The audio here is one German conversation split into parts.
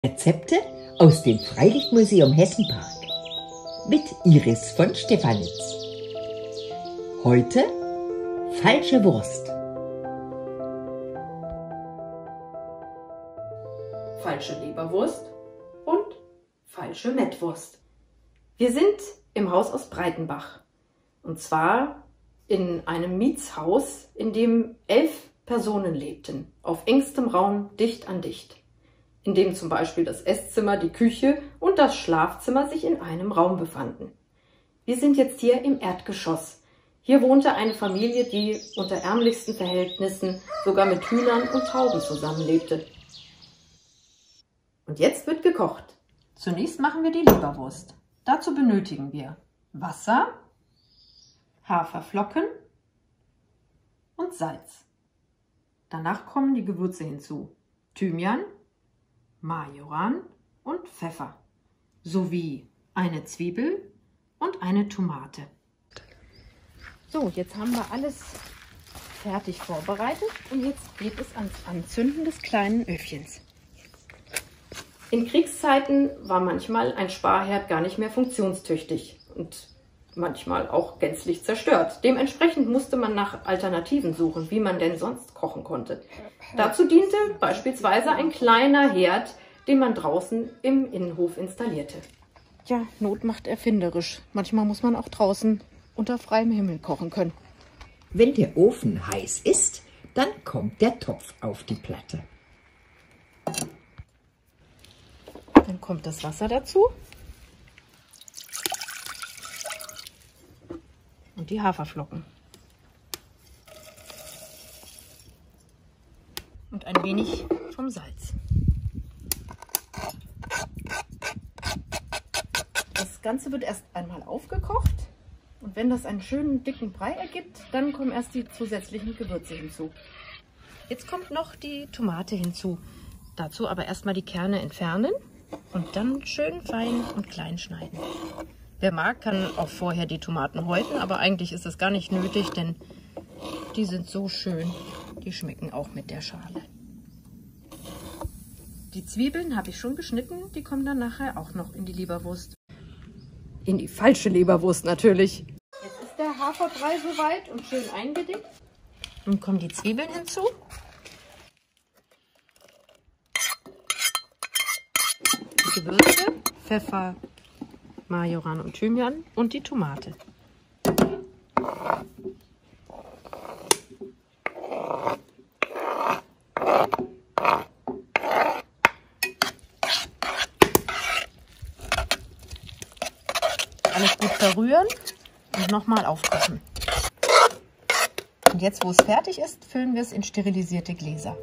Rezepte aus dem Freilichtmuseum Hessenpark mit Iris von Stefanitz. Heute falsche Wurst. Falsche Leberwurst und falsche Mettwurst. Wir sind im Haus aus Breitenbach und zwar in einem Mietshaus, in dem 11 Personen lebten, auf engstem Raum, dicht an dicht, in dem zum Beispiel das Esszimmer, die Küche und das Schlafzimmer sich in einem Raum befanden. Wir sind jetzt hier im Erdgeschoss. Hier wohnte eine Familie, die unter ärmlichsten Verhältnissen sogar mit Hühnern und Tauben zusammenlebte. Und jetzt wird gekocht. Zunächst machen wir die Leberwurst. Dazu benötigen wir Wasser, Haferflocken und Salz. Danach kommen die Gewürze hinzu: Thymian, Majoran und Pfeffer sowie eine Zwiebel und eine Tomate. So, jetzt haben wir alles fertig vorbereitet und jetzt geht es ans Anzünden des kleinen Öfchens. In Kriegszeiten war manchmal ein Sparherd gar nicht mehr funktionstüchtig und manchmal auch gänzlich zerstört. Dementsprechend musste man nach Alternativen suchen, wie man denn sonst kochen konnte. Dazu diente beispielsweise ein kleiner Herd, den man draußen im Innenhof installierte. Ja, Not macht erfinderisch. Manchmal muss man auch draußen unter freiem Himmel kochen können. Wenn der Ofen heiß ist, dann kommt der Topf auf die Platte. Dann kommt das Wasser dazu und die Haferflocken und ein wenig vom Salz. Das Ganze wird erst einmal aufgekocht und wenn das einen schönen dicken Brei ergibt, dann kommen erst die zusätzlichen Gewürze hinzu. Jetzt kommt noch die Tomate hinzu. Dazu aber erstmal die Kerne entfernen und dann schön fein und klein schneiden. Wer mag, kann auch vorher die Tomaten häuten, aber eigentlich ist das gar nicht nötig, denn die sind so schön, die schmecken auch mit der Schale. Die Zwiebeln habe ich schon geschnitten, die kommen dann nachher auch noch in die Leberwurst. In die falsche Leberwurst natürlich. Jetzt ist der Haferbrei soweit und schön eingedickt. Nun kommen die Zwiebeln hinzu. Die Gewürze, Pfeffer, Majoran und Thymian und die Tomate. Alles gut verrühren und nochmal aufkochen. Und jetzt, wo es fertig ist, füllen wir es in sterilisierte Gläser.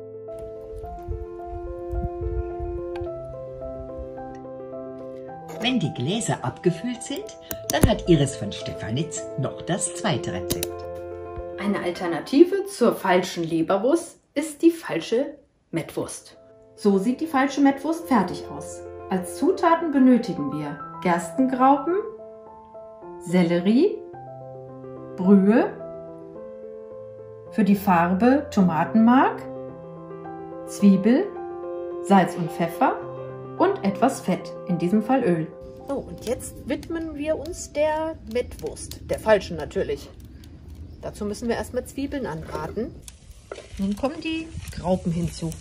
Wenn die Gläser abgefüllt sind, dann hat Iris von Stefanitz noch das zweite Rezept. Eine Alternative zur falschen Leberwurst ist die falsche Mettwurst. So sieht die falsche Mettwurst fertig aus. Als Zutaten benötigen wir Gerstengraupen, Sellerie, Brühe, für die Farbe Tomatenmark, Zwiebel, Salz und Pfeffer und etwas Fett, in diesem Fall Öl. So, und jetzt widmen wir uns der Mettwurst, der falschen natürlich. Dazu müssen wir erstmal Zwiebeln anbraten. Nun kommen die Graupen hinzu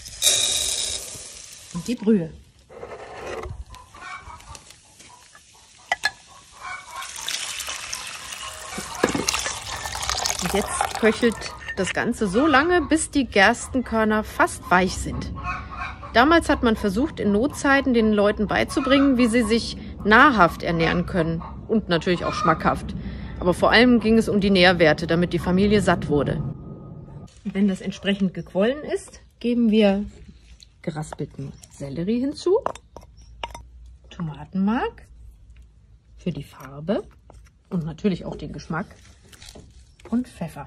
und die Brühe. Und jetzt köchelt das Ganze so lange, bis die Gerstenkörner fast weich sind. Damals hat man versucht, in Notzeiten den Leuten beizubringen, wie sie sich nahrhaft ernähren können und natürlich auch schmackhaft. Aber vor allem ging es um die Nährwerte, damit die Familie satt wurde. Wenn das entsprechend gequollen ist, geben wir geraspelten Sellerie hinzu, Tomatenmark für die Farbe und natürlich auch den Geschmack und Pfeffer.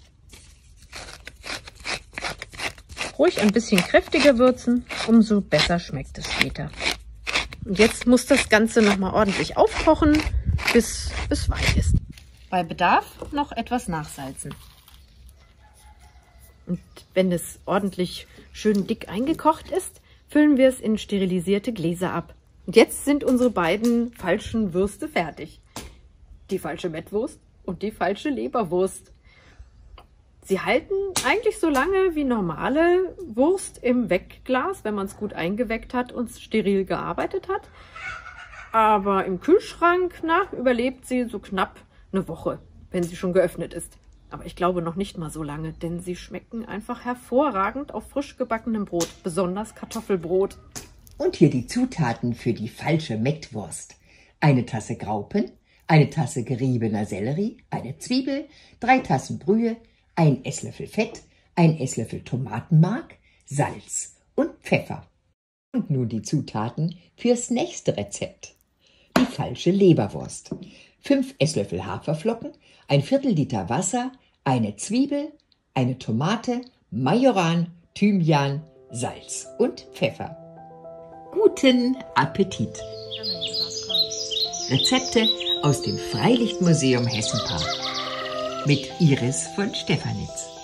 Ruhig ein bisschen kräftiger würzen, umso besser schmeckt es später. Und jetzt muss das Ganze nochmal ordentlich aufkochen, bis es weich ist. Bei Bedarf noch etwas nachsalzen. Und wenn es ordentlich schön dick eingekocht ist, füllen wir es in sterilisierte Gläser ab. Und jetzt sind unsere beiden falschen Würste fertig. Die falsche Mettwurst und die falsche Leberwurst. Sie halten eigentlich so lange wie normale Wurst im Wegglas, wenn man es gut eingeweckt hat und steril gearbeitet hat. Aber im Kühlschrank überlebt sie so knapp eine Woche, wenn sie schon geöffnet ist. Aber ich glaube noch nicht mal so lange, denn sie schmecken einfach hervorragend auf frisch gebackenem Brot, besonders Kartoffelbrot. Und hier die Zutaten für die falsche Mettwurst. Eine Tasse Graupen, eine Tasse geriebener Sellerie, eine Zwiebel, 3 Tassen Brühe, 1 Esslöffel Fett, 1 Esslöffel Tomatenmark, Salz und Pfeffer. Und nun die Zutaten fürs nächste Rezept. Die falsche Leberwurst. 5 Esslöffel Haferflocken, ein Viertel Liter Wasser, eine Zwiebel, eine Tomate, Majoran, Thymian, Salz und Pfeffer. Guten Appetit! Rezepte aus dem Freilichtmuseum Hessenpark mit Iris von Stefanitz.